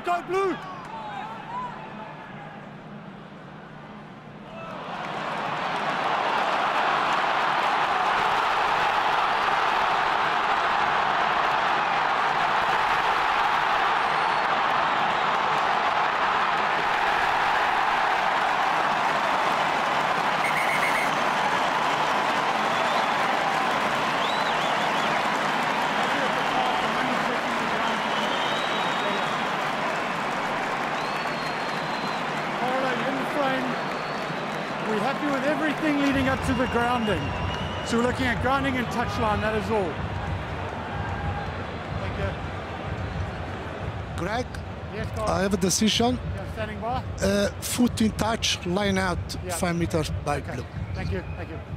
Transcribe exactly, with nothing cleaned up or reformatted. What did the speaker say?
go blue! We're happy with everything leading up to the grounding. So we're looking at grounding and touchline, that is all. Thank you. Greg, Yes, guys. I have a decision. You're standing by? Uh, foot in touch, line out, Yeah. five meters by Okay. blue. Thank you, thank you.